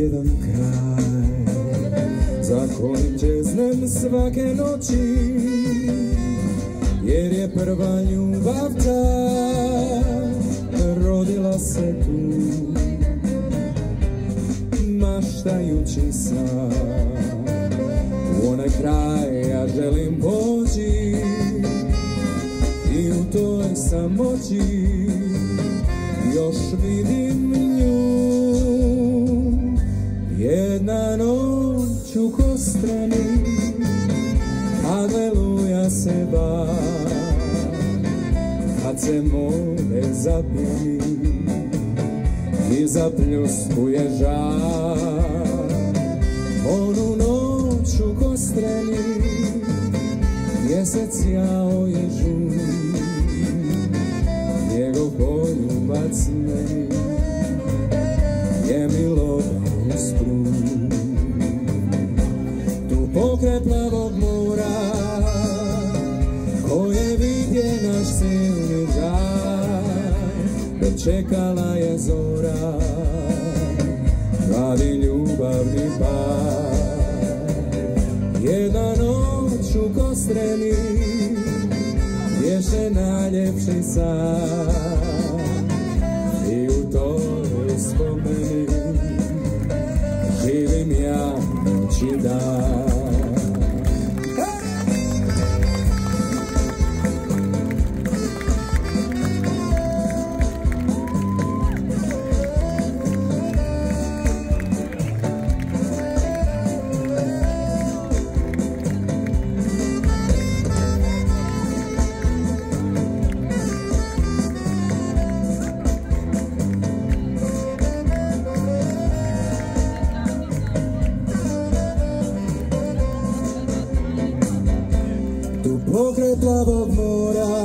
jedan kraj za kojim čeznem svake noći, jer je prva ljubav ta rodila se tu. Maštajući sam u onaj kraj ja želim poći i u toj samoći još vidim nju. Jedna noć u Kostreni Aleluja se ba, kad se more zapili i zapljuskuje žar. Onu noć u Kostreni mjesec jao je žur, njegov poljubac meni je milovan sprun. Tu pokraj plavog mora koje vidje naš silni žar, dočekala je zora mladi ljubavni par. Jedna noć u Kostreni bješe najljepši san i u toj spomeni živim ja noć i dan. Pokraj plavog mora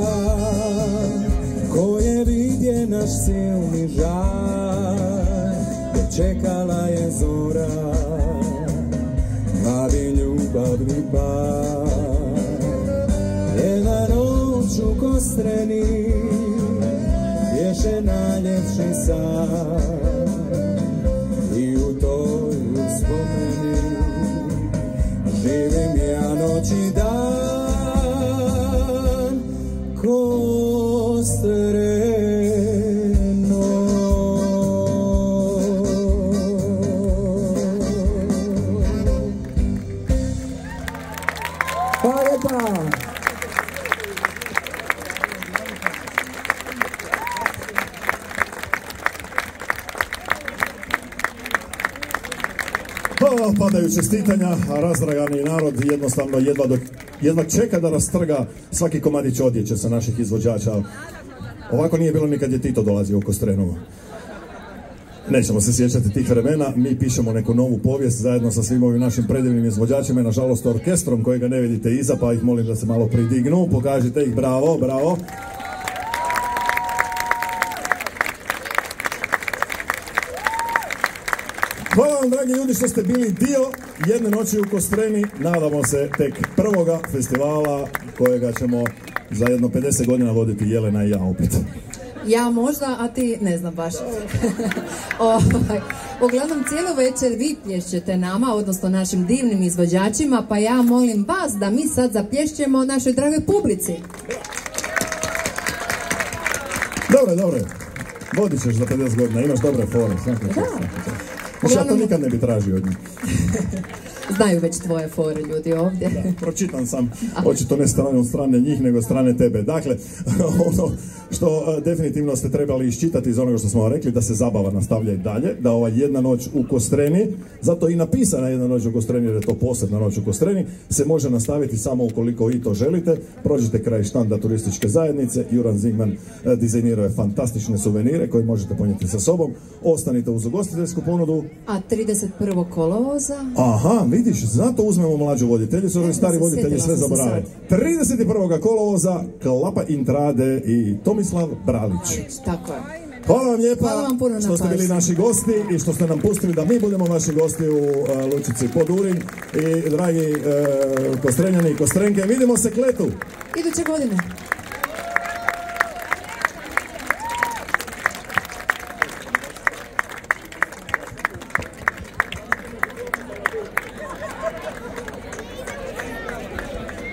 koje vidje naš silni žar, dočekala je zora mladi ljubavni par. Jedna noć u Kostreni bješe najljepši san i u toj uspomeni živim ja noć i dan. Kostreno. Hvala lijepa. Padaju čestitanja, a razdragani narod jednostavno jedva čeka da rastrga svaki komadić odjeće sa naših izvođača. Ovako nije bilo nikad je Tito dolazio u Kostrenu. Nećemo se sjećati tih vremena, mi pišemo neku novu povijest zajedno sa svim ovim našim predivnim izvođačima i nažalost orkestrom kojega ne vidite iza, pa ih molim da se malo pridignu, pokažite ih, bravo, bravo. Hvala vam, dragi ljudi, što ste bili dio jedne noći u Kostreni. Nadamo se tek prvoga festivala kojega ćemo za jedno 50 godina voditi Jelena i ja opet. Ja možda, a ti ne znam baš. Uglavnom, cijelu večer vi plješćete nama, odnosno našim divnim izvođačima, pa ja molim vas da mi sad zaplješćemo našoj dragoj publici. Dobre. Vodit ćeš za 50 godina, imaš dobre fore. Ja to nikad ne bi tražio od njih. Znaju već tvoje fore ljudi ovdje. Da, pročitan sam, očito ne od strane njih, nego strane tebe. Dakle, ono što definitivno ste trebali iščitati iz onoga što smo vam rekli, da se zabava nastavlja i dalje, da ova jedna noć u Kostreni, zato i napisana jedna noć u Kostreni, jer je to posebna noć u Kostreni, se može nastaviti samo ukoliko vi to želite. Prođite kraj štanda turističke zajednice, Juran Zigman dizajnirao je fantastične suvenire koje možete ponijeti sa sobom. Ostanite uz ugostiteljsku ponudu. A 31. kolovoza? Aha, vidiš, zato uzmemo mlađu voditeljicu, ovi stari voditelji sve zaborave. 31. kolovoza, Klapa Intrade i Tomislav Bralić. Tako je. Hvala vam lijepa vam što ste bili naši gosti i što ste nam pustili da mi budemo vaši gosti u Lučici Podurin. I dragi Kostrenjani i Kostrenke, vidimo se Kletu! Iduće godine.